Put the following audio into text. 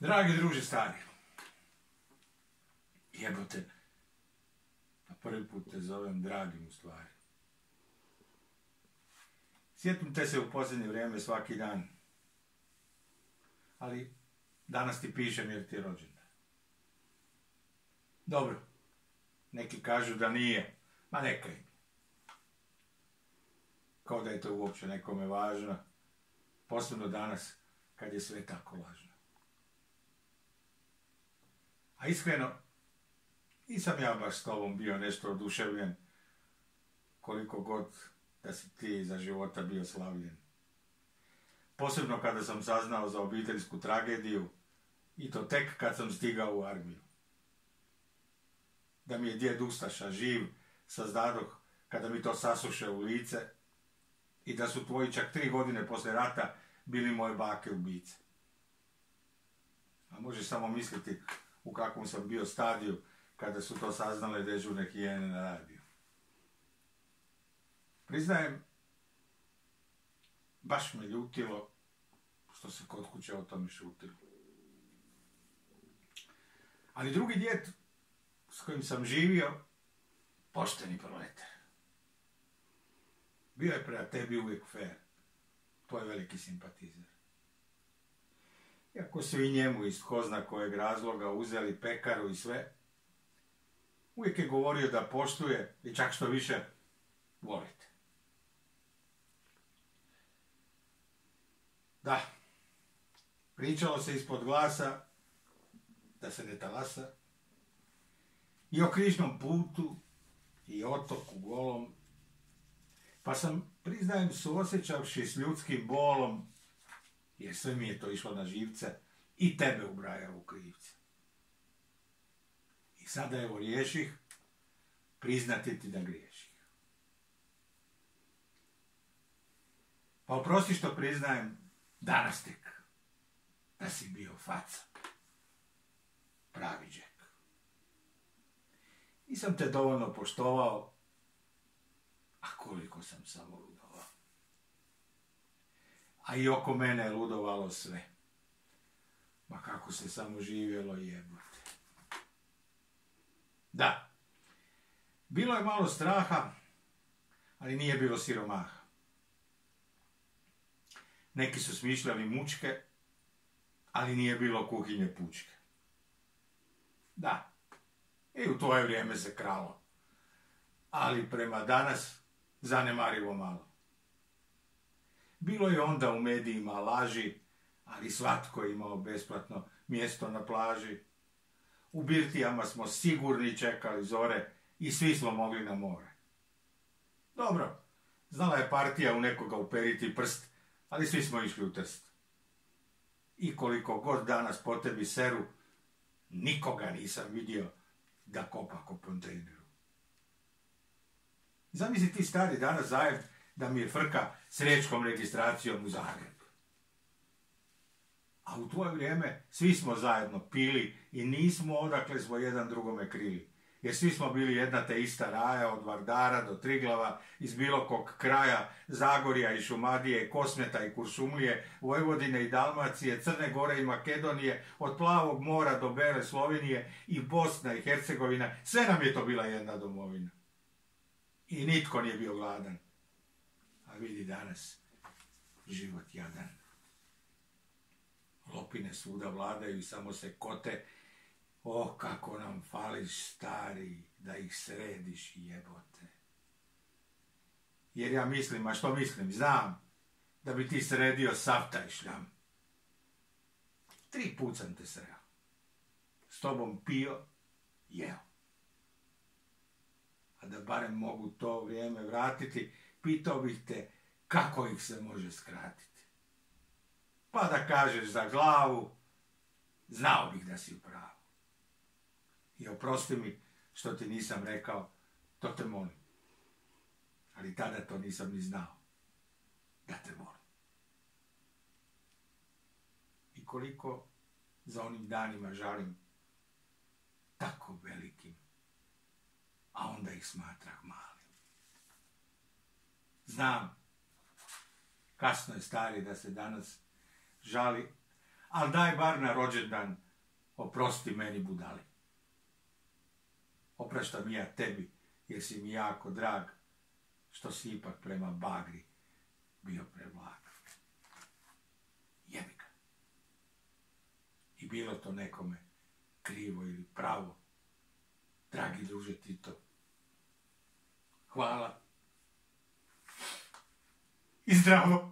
Dragi druže stari, jebote, a prvi put te zovem dragim u stvari. Sjetim te se u posljednje vrijeme svaki dan, ali danas ti pišem jer ti je rođendan. Dobro, neki kažu da nije, ma neka im. Kao da je to uopće nekome važno, posebno danas kad je sve tako važno. A iskreno, nisam ja baš s tobom bio nešto oduševljen, koliko god da si ti za života bio slavljen. Posebno kada sam saznao za obiteljsku tragediju, i to tek kad sam stigao u armiju. Da mi je djed Ustaša živ, saznadoh kada mi to sasuše u lice, i da su tvoji čak 3 godine poslije rata bili moje bake ubice. A možeš samo misliti u kakvom sam bio stadiju kada su to saznale dežurne hijene na radiju. Priznajem, baš me ljutilo što se kod kuće o tome šutilo. Ali drugi djed s kojim sam živio, pošteni proletar. Bio je prema tebi uvijek fair, tvoj veliki simpatizer. Iako su i njemu iz tko zna kojeg razloga uzeli pekaru i sve, uvijek je govorio da poštuje i čak što više volite. Da, pričalo se ispod glasa da se ne talasa, i o križnom putu i otoku golom, pa sam, priznajem, suosjećavši s ljudskim bolom, jer sve mi je to išlo na živce, i tebe ubrajao u krivce. I sada evo riješih priznati ti da griješih. Pa oprosti što priznajem danas tek da si bio faca, pravi džek. Nisam te dovoljno poštovao, a koliko sam samo ludovao. A i oko mene je ludovalo sve. Ma kako se samo živjelo, jebote. Da, bilo je malo straha, ali nije bilo siromaha. Neki su smišljali mučke, ali nije bilo kuhinje pučke. Da, i u tvoje vrijeme se kralo, ali prema danas zanemarivo malo. Bilo je onda u medijima laži, ali svatko je imao besplatno mjesto na plaži. U birtijama smo sigurni čekali zore i svi smo mogli na more. Dobro, znala je partija u nekoga uperiti prst, ali svi smo išli u Trst. I koliko god danas po tebi seru, nikoga nisam vidio da kopa ko kontejneru. Zamisli ti stari danas Zagreb da mi je frka s riječkom registracijom u Zagreb. A u tvoje vrijeme svi smo zajedno pili i nismo odakle smo jedan drugome krili. Jer svi smo bili jedna te ista raja od Vardara do Triglava, iz bilo kog kraja, Zagorja i Šumadije, Kosmeta i Kuršumlije, Vojvodine i Dalmacije, Crne Gore i Makedonije, od Plavog mora do Bele Slovenije i Bosna i Hercegovina. Sve nam je to bila jedna domovina. I nitko nije bio gladan. A vidi danas, život jadan. Lopine svuda vladaju i samo se kote. O, kako nam fališ, stari, da ih središ, jebote. Jer ja mislim, a što mislim, znam, da bi ti sredio sav taj šljam. 3 put sam te sreo. S tobom pio, jeo. A da barem mogu to vrijeme vratiti, pitao bih te kako ih se može skratiti. Pa da kažeš za glavu, znao bih da si u pravu. I oprosti mi što ti nisam rekao, to te molim. Ali tada to nisam ni znao, da te molim. I koliko za onim danima žalim, tako velikim, a onda ih smatrah malim. Znam, kasno je stari da se danas žali, ali daj bar na rođendan oprosti meni budali. Opraštam i ja tebi, jer si mi jako drag, što si ipak prema bagri bio prevlag. Jebi ga. I bilo to nekome krivo ili pravo, dragi druže Tito, hvala i zdravo.